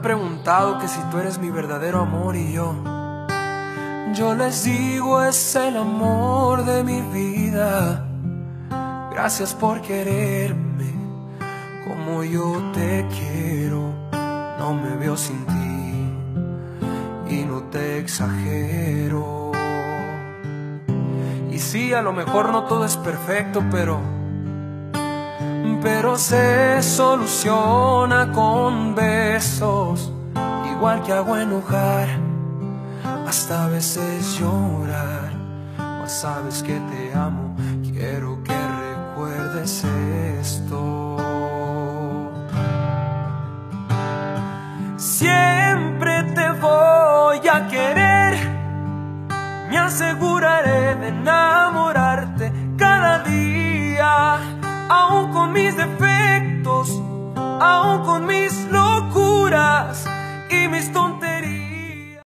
preguntado que si tú eres mi verdadero amor y yo les digo es el amor de mi vida. Gracias por quererme como yo te quiero. No me veo sin ti y no te exagero. Y sí, a lo mejor no todo es perfecto, pero se soluciona con besos. Igual que hago enojar, hasta a veces llorar. Mas sabes que te amo, quiero que recuerdes esto. Siempre te voy a querer, me aseguraré de enamorarte cada día. Aún con mis defectos, aún